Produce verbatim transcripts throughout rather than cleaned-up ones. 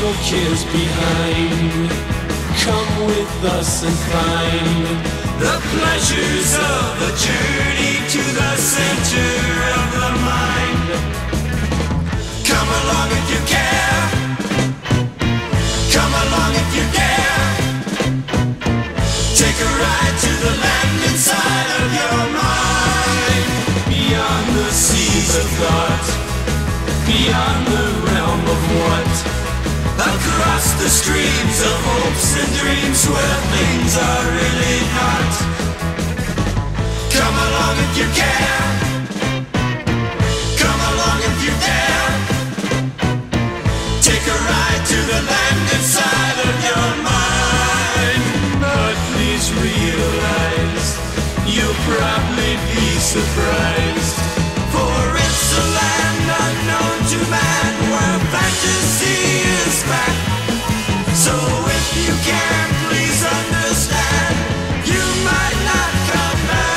your cares behind. Come with us and find the pleasures of a journey to the center of the mind. Come along if you care. Come along if you dare. Take a ride to the land inside of your mind. Beyond the seas of thought, beyond the realm of what, across the streams of hopes and dreams where things are really not. Come along if you care. Come along if you dare. Take a ride to the land inside of your mind. But please realize you'll probably be surprised, for it's a land unknown to man where fantasy is back. So if you can, please understand, you might not come back.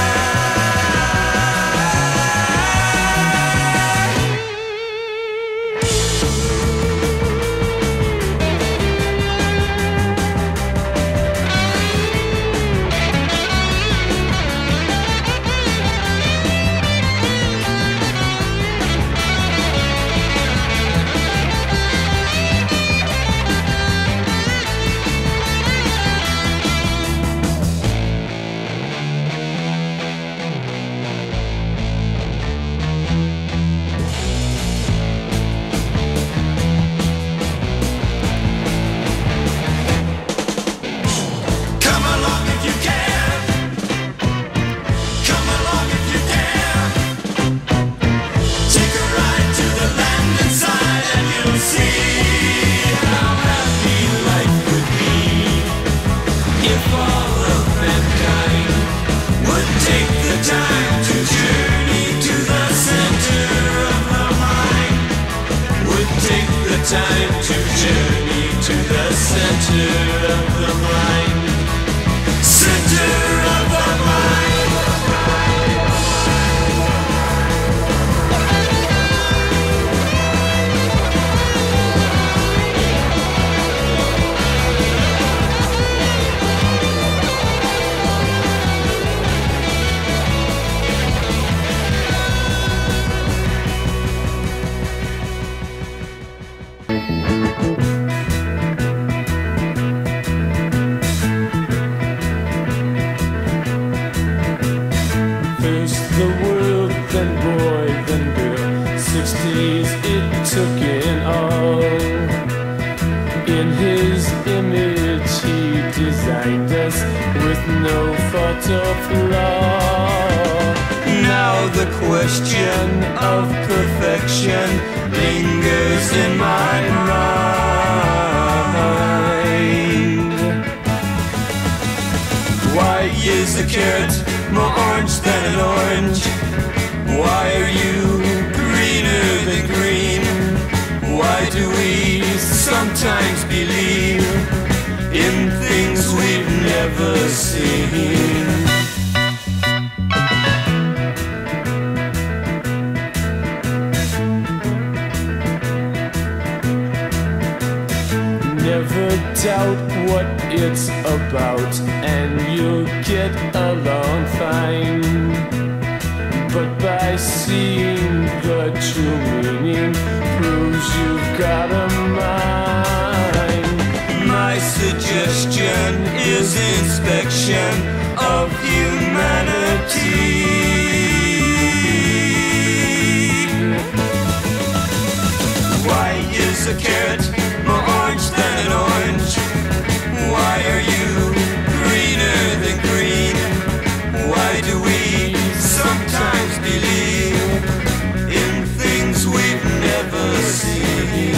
Time to journey to the center of the mind. Center of the mind. The world, then boy, then girl, sixties it took in all. In his image he designed us with no fault of flaw. Now the question of perfection lingers in my mind. Why is the carrot more orange than an orange? Why are you greener than green? Why do we sometimes believe in things we've never seen? Never doubt what it's about, and you'll get along fine. But by seeing the true meaning proves you've got a mind. My suggestion is inspection of humanity. Why is a carrot more orange than an orange? Why are you greener than green? Why do we sometimes believe in things we've never seen?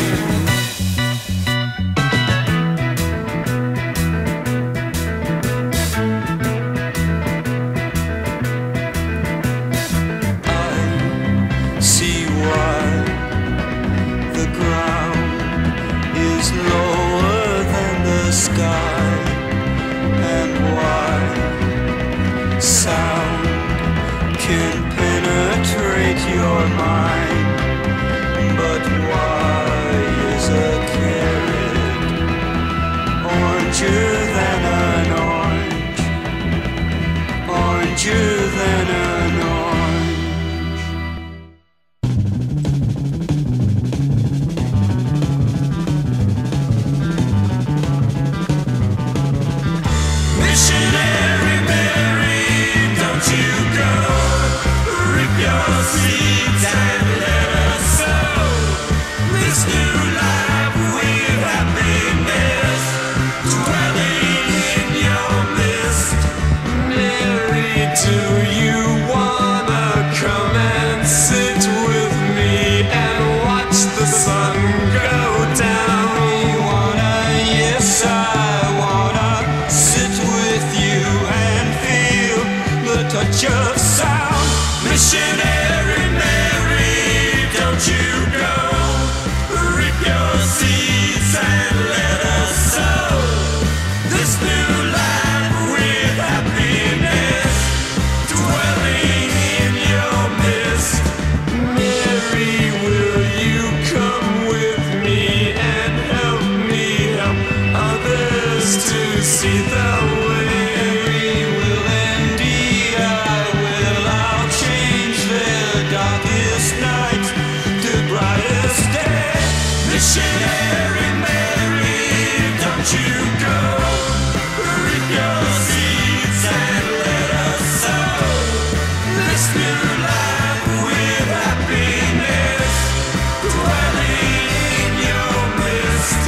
Missionary Mary, don't you go. Reap your seeds and let us sow this new life with happiness, dwelling in your midst.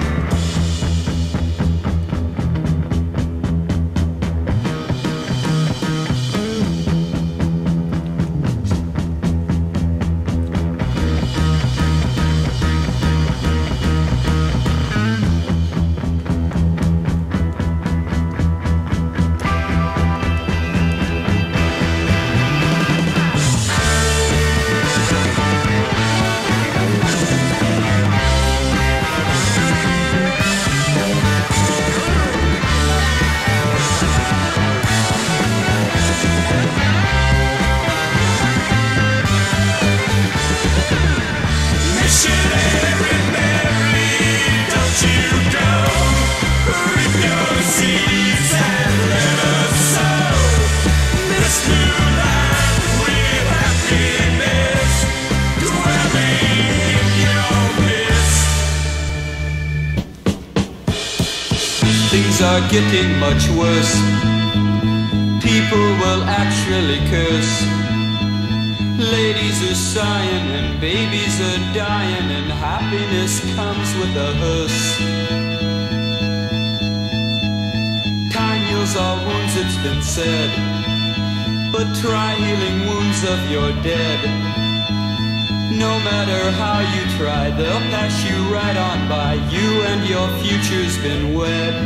Missionary Mary, don't you go. Reap your seeds and let us sow this new life with happiness, dwelling in your midst. Things are getting much worse. People will actually curse. Ladies are sighing and babies are dying, and happiness comes with a hearse. Time heals all wounds, it's been said, but try healing wounds of your dead. No matter how you try, they'll pass you right on by. You and your future's been wed.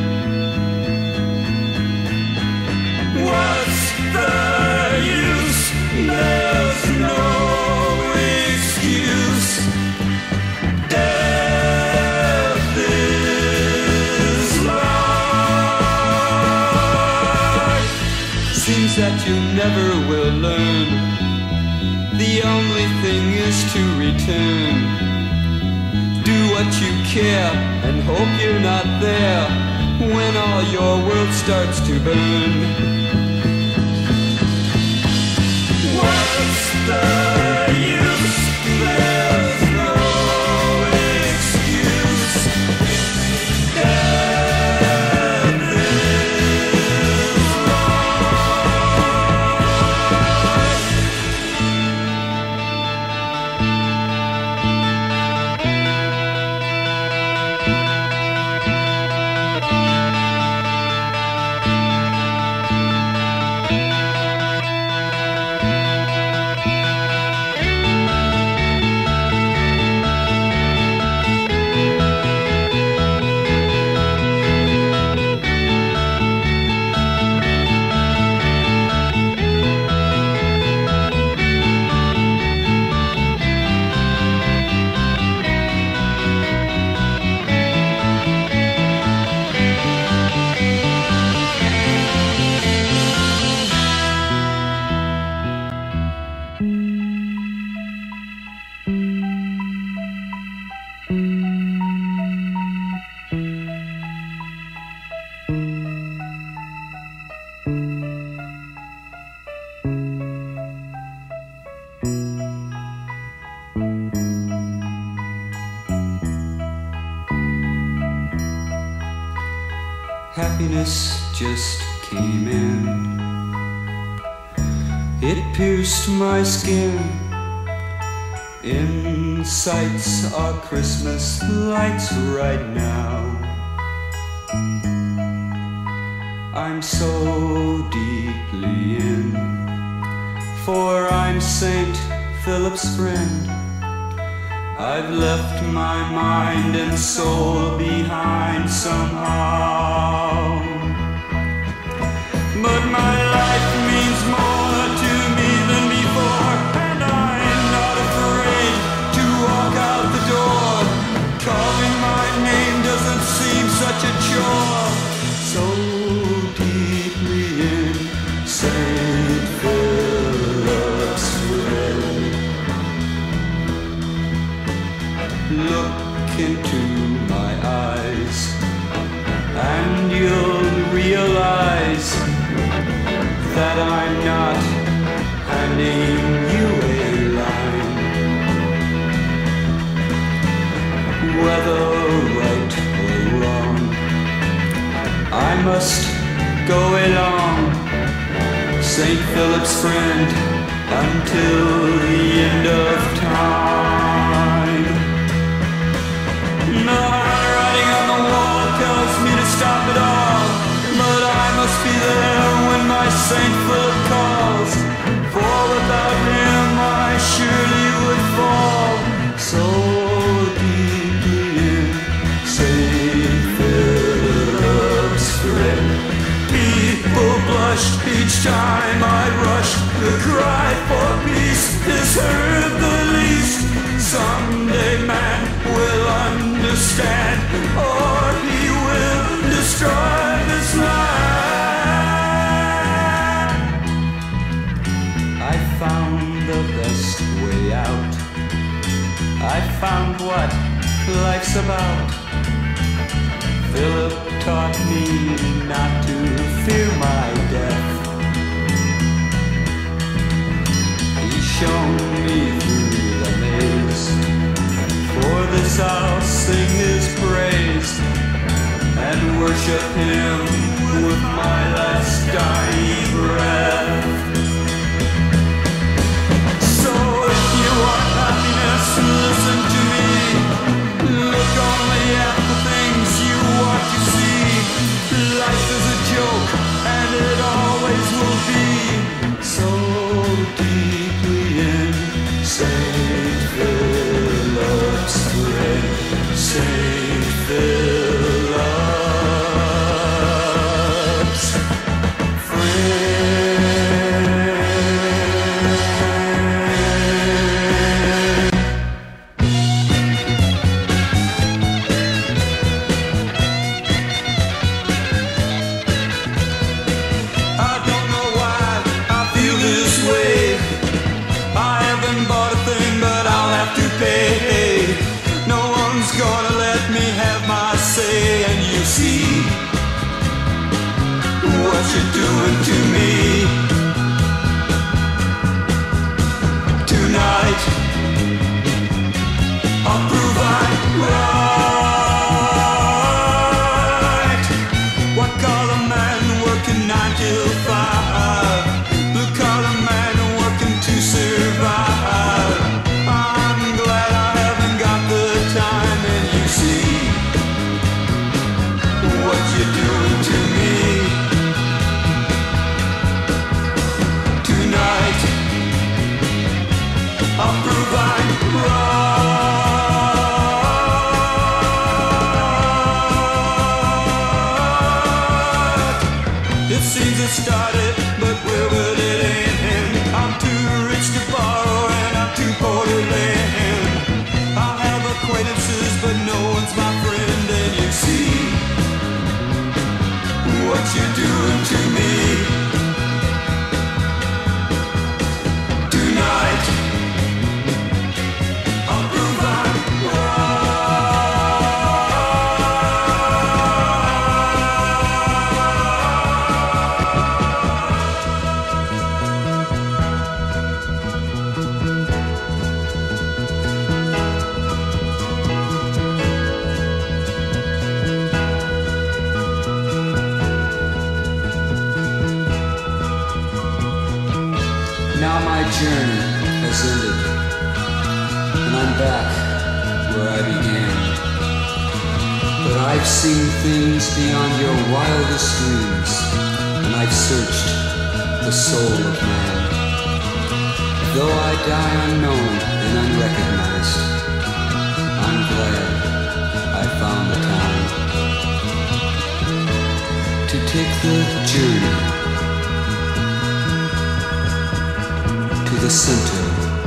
What's the use? There's no excuse. Death is life. Seems that you never will learn. The only thing is to return. Do what you care and hope you're not there when all your world starts to burn. What's the use? There's no excuse. Death is Happiness just came in. It pierced my skin. In sights are Christmas lights right now. I'm so deeply in, for I'm Saint Philip's friend. I've left my mind and soul behind somehow. But my life means more to me than before, and I'm not afraid to walk out the door. Calling my name doesn't seem such a chore. So deeply in, Saint Philip's friend. Look into my eyes, and you'll realize that I'm not handing you a line. must go along, Saint Philip's friend, until the end of time. No handwriting on the wall tells me to stop it all, but I must be there when my Saint Philip calls, for without him I surely would fall so deeply in Saint Philip's friend. People blushed each time I rushed. The cry for peace is heard the least. Someday man will understand, or he will destroy this land. I found the best way out. I found what life's about. Philip taught me not to fear my death. He's shown me through the maze. For this I'll sing his praise and worship him with my last dying breath. So if you want happiness, listen to me. Look only at the things you want to see. Life is a joke, and it always will be. So deeply in Saint Philip's friend, Saint Philip's friend. What you're doing to me tonight, I'll prove I'm right. What color man working nine till five? Blue collar man working to survive. I'm glad I haven't got the time, and you see what you're doing to me. I'll prove I'm right. It seems it started, but where will it end? I'm too rich to borrow, and I'm too poor to lend. I have acquaintances, but no one's my friend. And you see what you're doing to me tonight. Now my journey has ended, and I'm back where I began. But I've seen things beyond your wildest dreams, and I've searched the soul of man. Though I die unknown and unrecognized, I'm glad I found the time to take the journey to the center,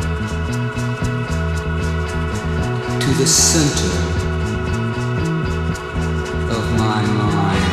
to the center of my mind.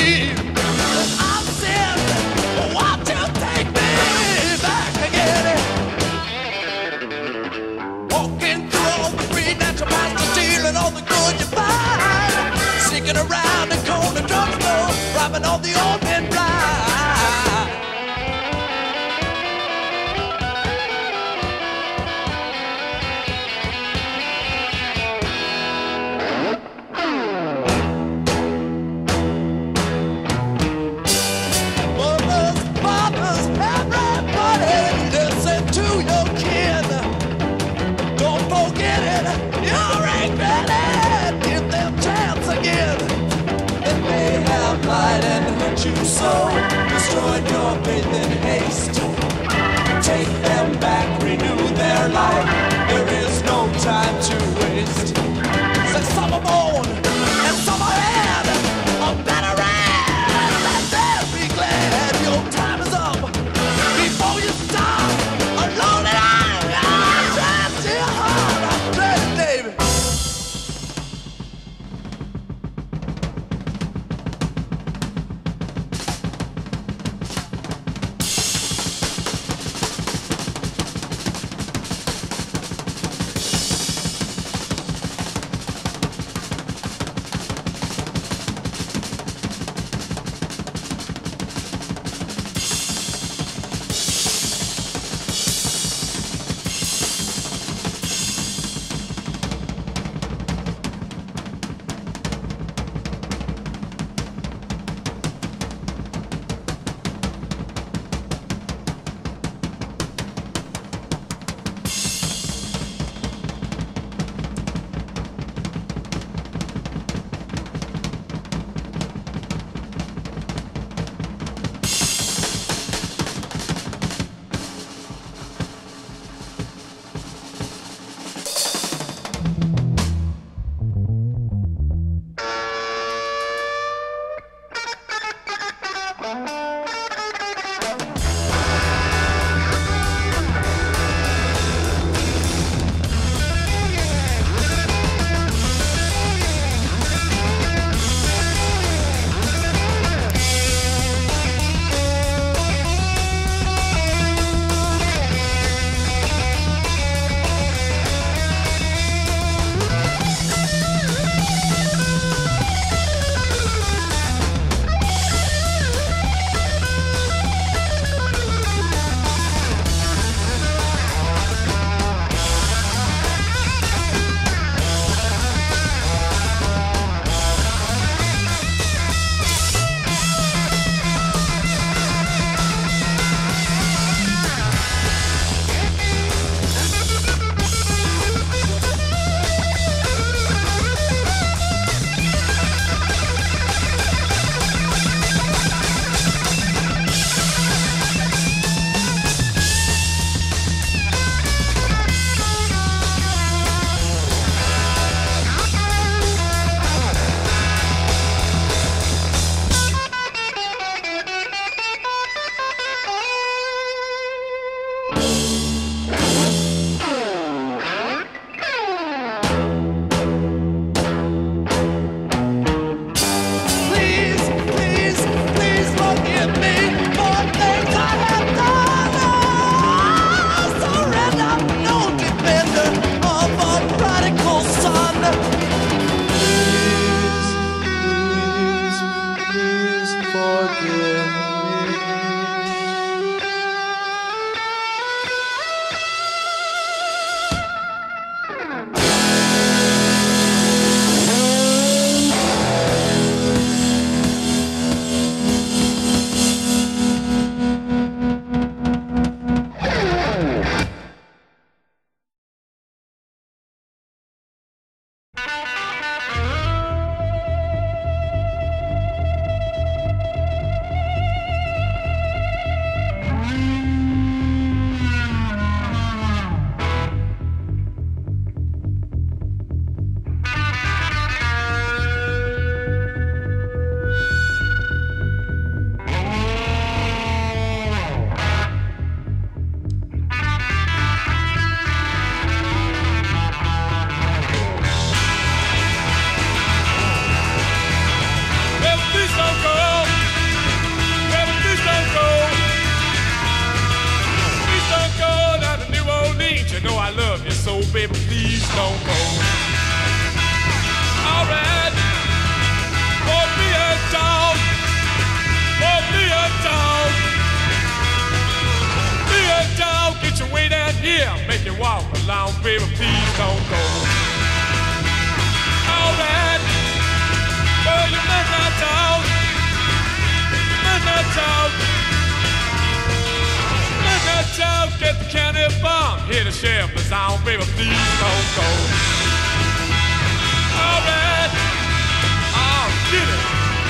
believe that I'm sin. Won't you take me back again? Walking through all the street, natural monster stealing all the good you find. Sneaking around the corner drugstore, robbing all the old men blind. get the county farm. Here the sheriff is on, baby, please don't go. All right, oh, get it.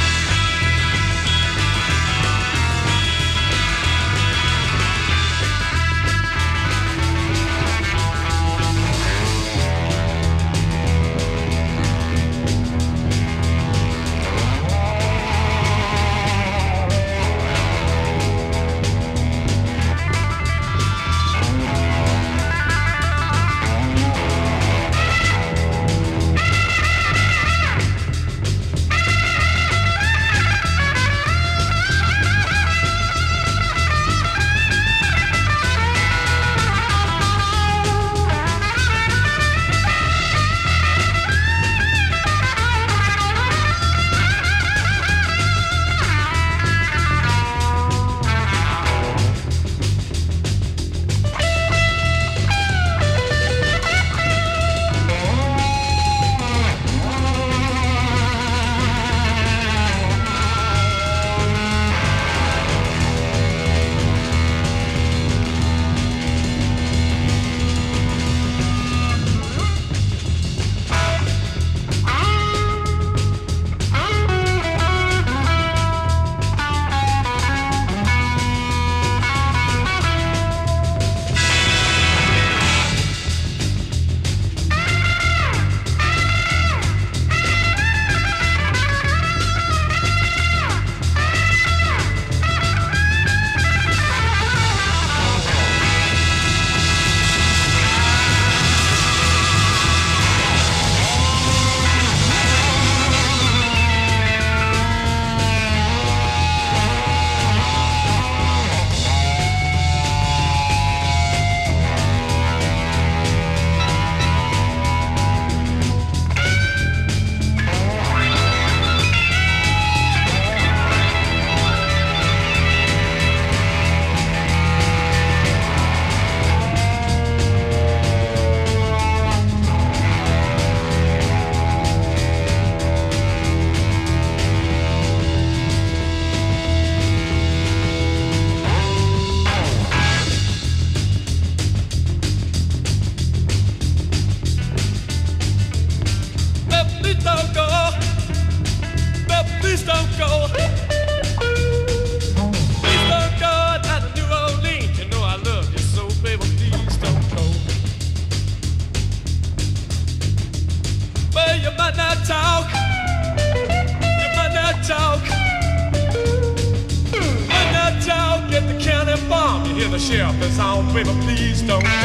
The sheriff is on, baby, please don't go.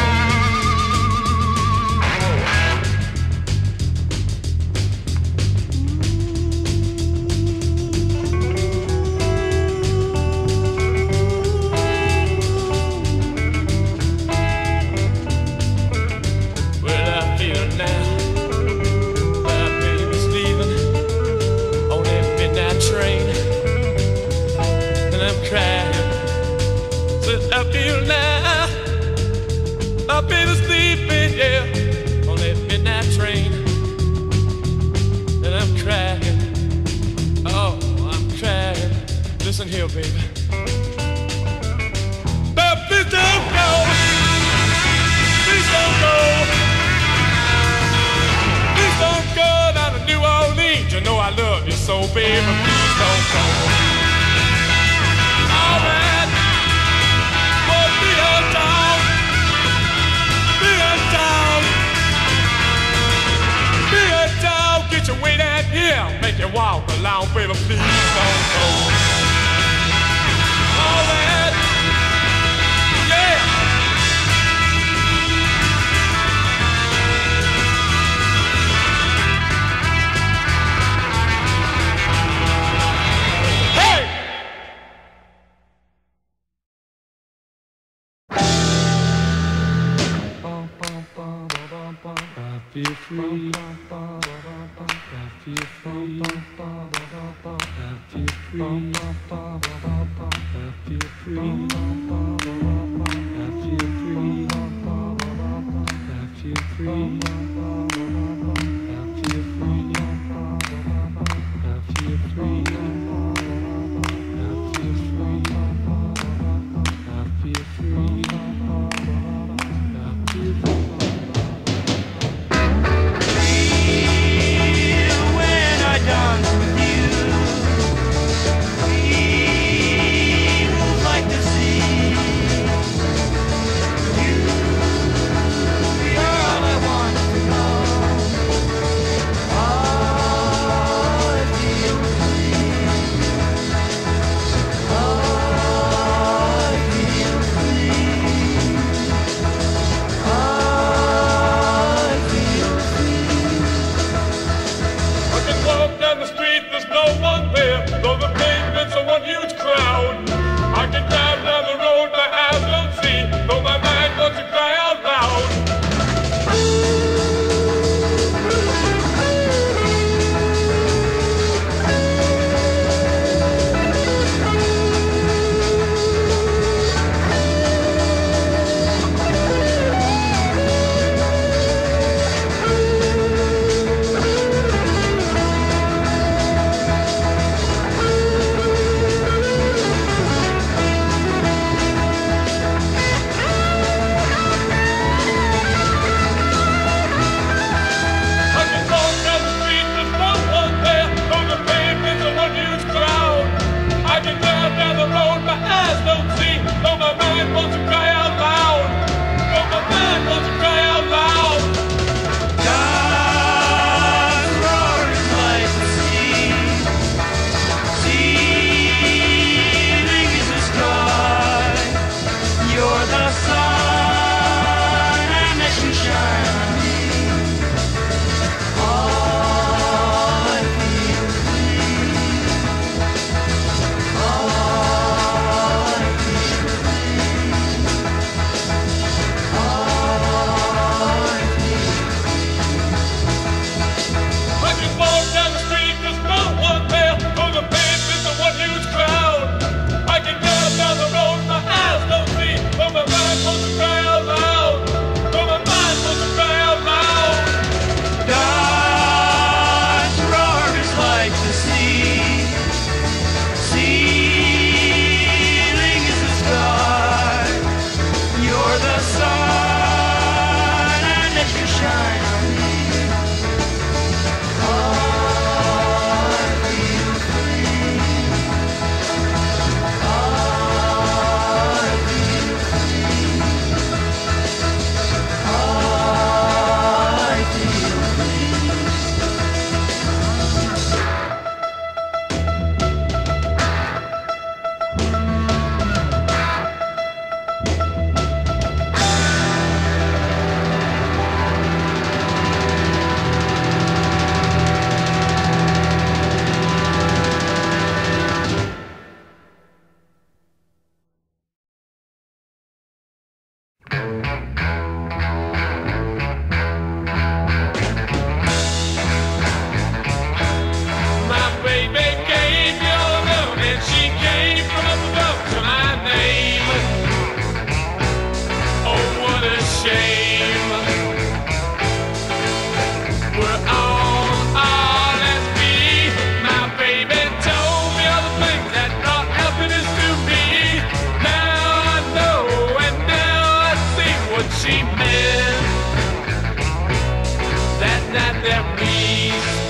Well, I feel now my baby's leaving on that midnight train, and I'm crying. I feel now my baby's sleeping, yeah, on that midnight train, and I'm crying, oh, I'm crying. Listen here, baby, but please don't go, please don't go, please don't go down to New Orleans. You know I love you so, baby, please don't go. All right. Get your way down here, make you walk along, baby, please don't go. All that, yeah. Hey! I feel free. I feel free. I feel free. I feel free. I feel free. I feel free. I feel free. I feel free. I feel free. I feel free.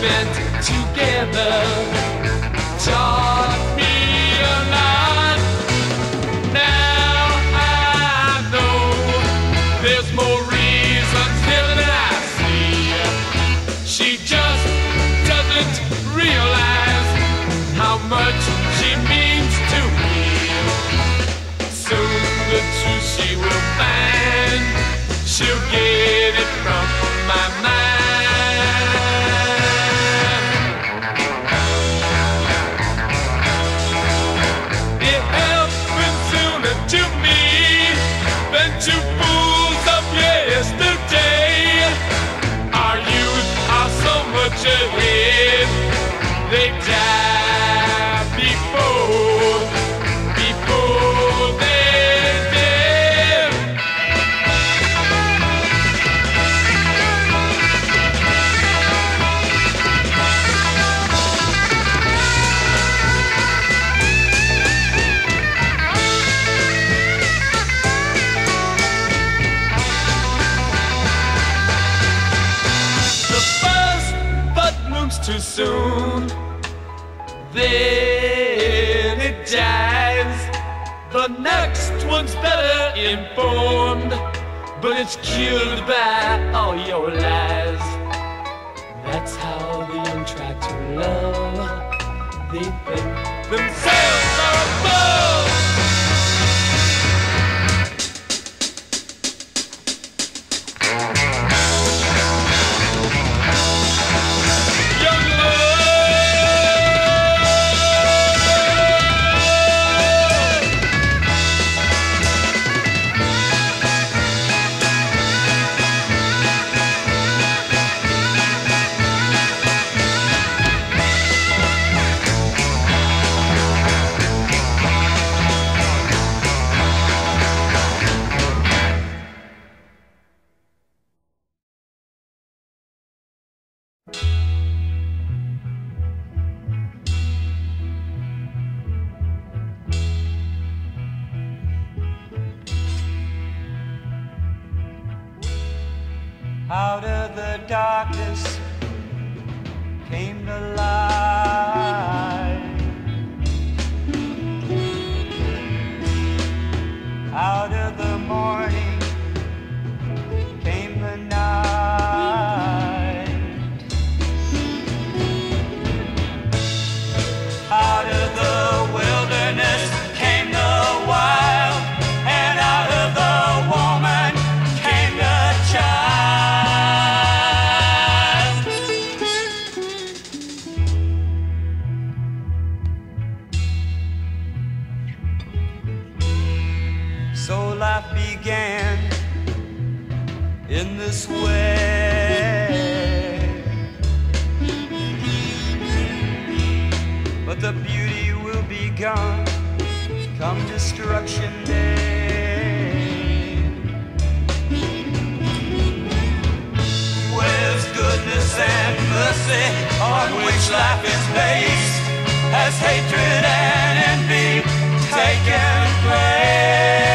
spent together taught me a lot. Now I know there's more reasons here than I see. She just doesn't realize how much she means to me. Soon the truth she will find, she'll get it from my mind. It happened sooner to me than to fools of yesterday. Our youth are so much ahead, they die before, before they're dead. The first bud blooms too soon, then it dies. The next one's better informed, but it's killed by all your lies. That's how the young try to love. They think themselves are above. Young Out of the darkness came the light. Out of the morning came the night. Out of the wilderness came the wild, and out of the woman came the child. So life began in this way, but the beauty will be gone come destruction day. Where's goodness and mercy on which life is based? Has hatred and envy taken place?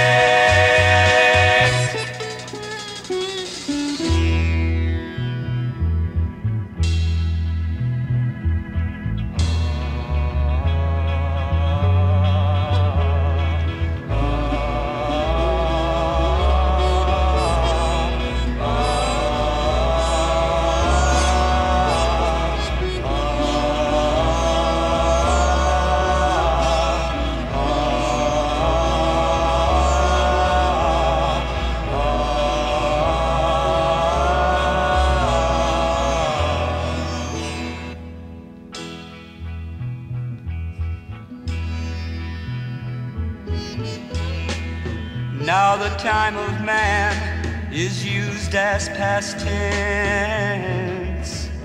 Now the time of man is used as past tense,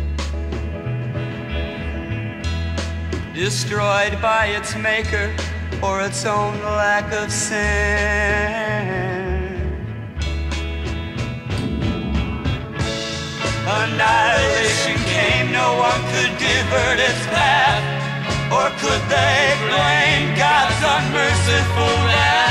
destroyed by its maker or its own lack of sense. Annihilation came, no one could divert its path, or could they blame God's unmerciful wrath?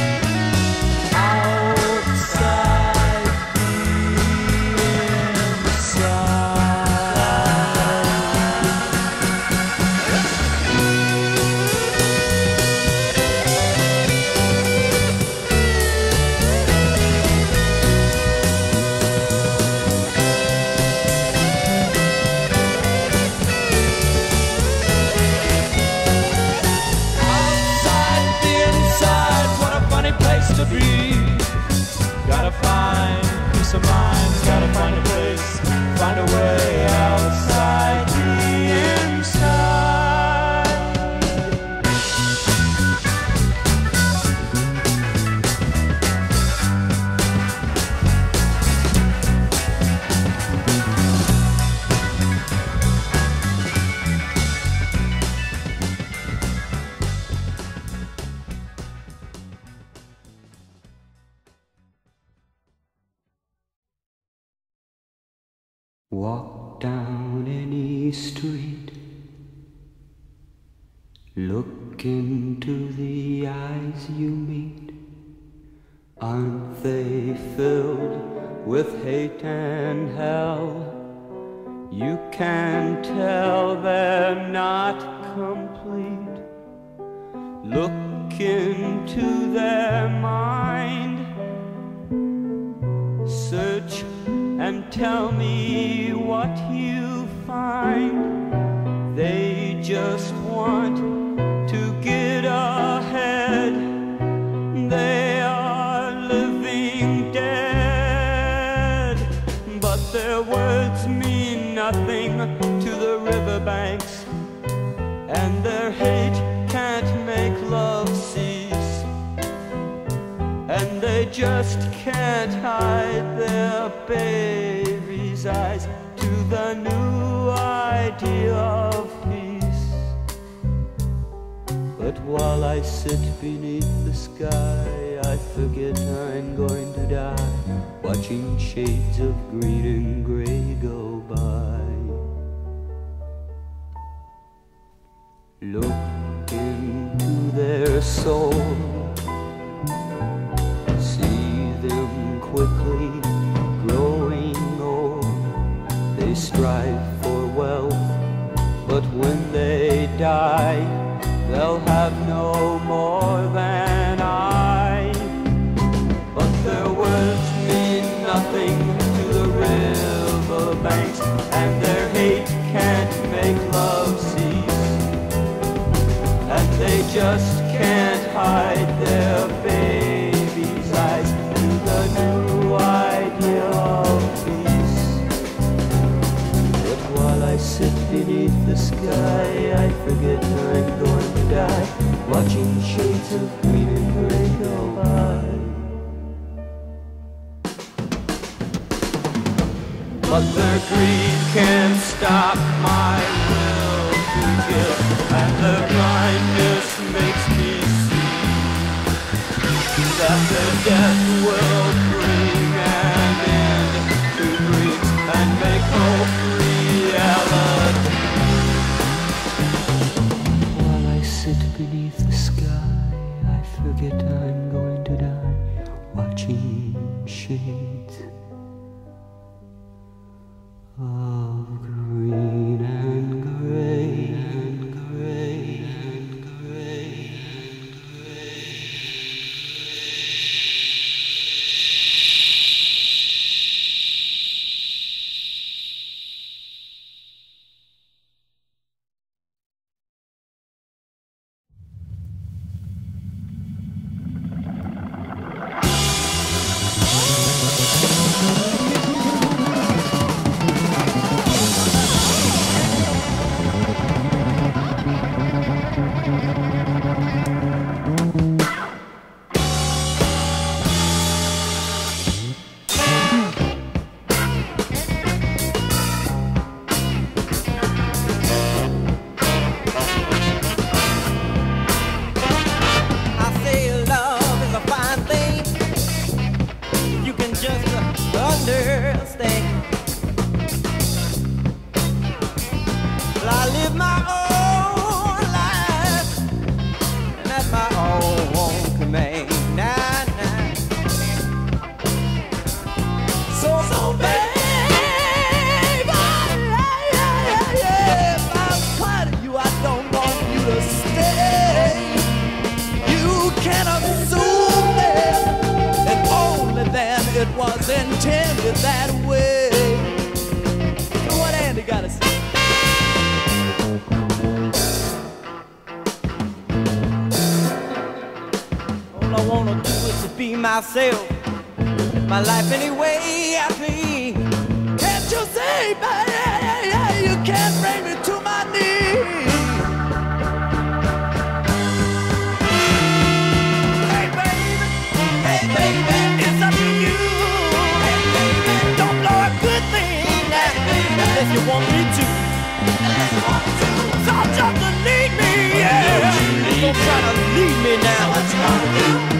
Walk down any street, look into the eyes you meet. Aren't they filled with hate and hell? You can tell they're not complete. Look into their mind, search and tell me what you find. They just want to get ahead. They are living dead, but their words mean nothing to the riverbanks, and their hate can't make love cease, and they just can't hide their baby's eyes to the new idea of peace. But while I sit beneath the sky, I forget I'm going to die, watching shades of green and gray go by. Look into their soul, see them quickly growing old. They strive for wealth, but when they die, they'll have no more than I. But their words mean nothing to the riverbanks, and their hate can't make love cease, and they just can't hide their baby's eyes to the new idea of peace. But while I sit beneath the sky, I forget I'm going to die, watching shades of green and gray go by. But their greed can't stop my will to give, and their blindness makes me see that their death will bring an end to dreams and make hope reality. While I sit beneath the sky, I forget I'm going to die, watching shades of green and gray and gray and gray and gray. Myself, my life any way I please. Can't you see, baby, you can't bring me to my knees. Hey baby, hey baby, it's up to you. Hey baby, don't blow a good thing now, unless you want me to. Unless you want me to. So just to lead me, yeah. Don't try to lead me now. What you gonna do?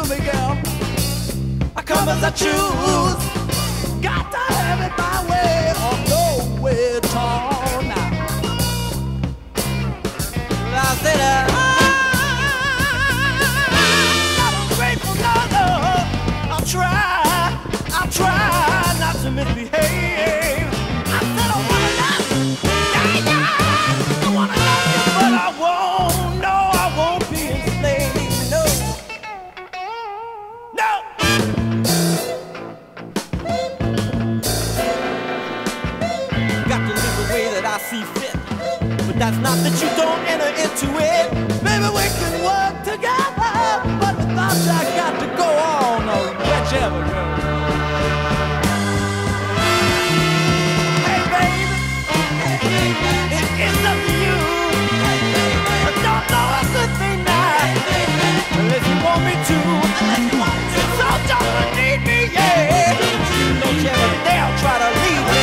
me, girl. I come as I choose. Got to have it my way or no way at all now. I said, I'm grateful, Lord. I'll try, I'll try not to misbehave. I said I wanna love, yeah, yeah. I wanna love you, but I won't, no, I won't be enslaved, no, no. Got to live the way that I see fit, but that's not that you don't enter into it. Maybe we can work together, but without you I got to go on, or whichever goes. Hey baby, it's up to you. I don't know a good thing now, unless you want me to. So don't need me, yeah. Don't you ever dare try to leave me.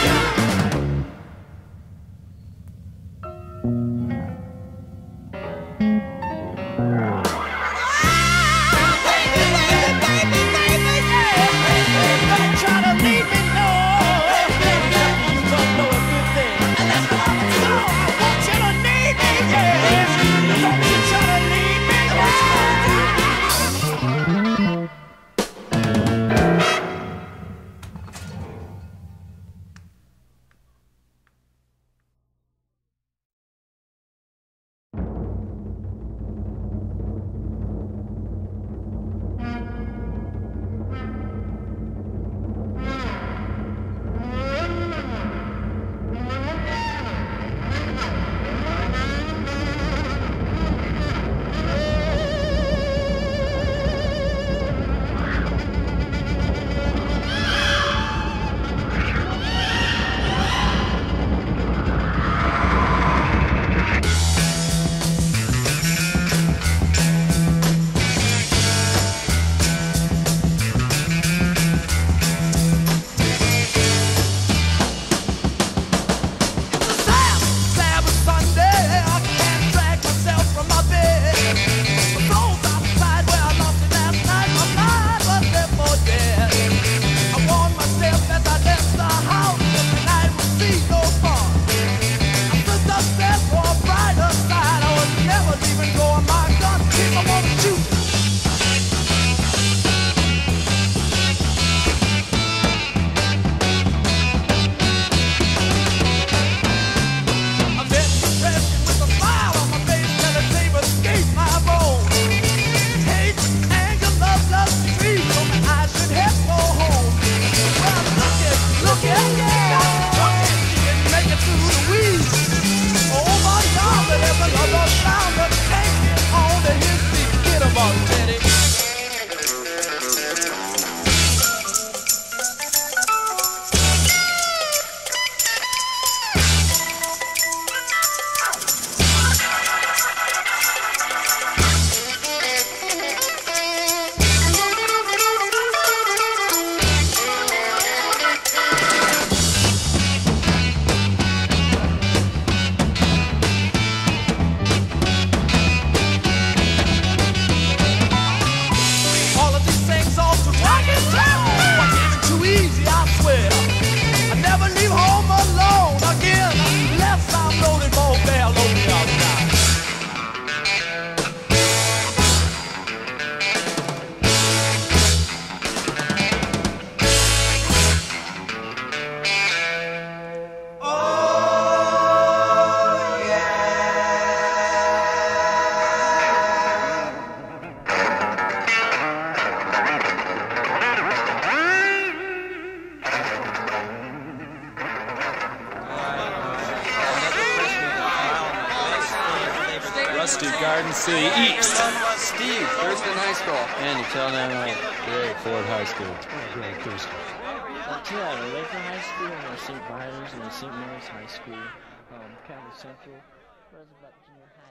Rusty Gardens to the east. Steve, Thurston High School. Andy, tell them right. Gary, Ford High School. Greg, Thurston. That's right, Lakeland High School, and Saint Byers, and Saint Mary's High School, um, Catholic Central, Roosevelt Junior High.